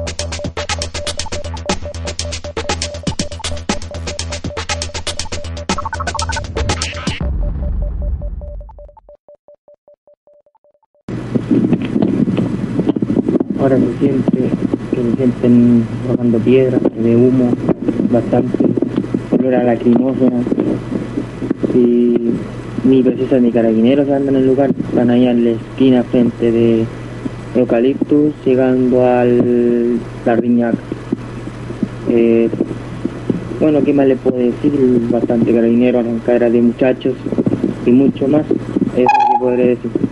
Ahora se sienten bajando piedras, se ve humo bastante, olor a lacrimógena, y ni precisas ni carabineros andan en el lugar, están ahí en la esquina frente de Eucaliptus, llegando al Lardiñac. Bueno, ¿qué más le puedo decir? Bastante carabinero, arrancadera de muchachos y mucho más, es lo que podré decir.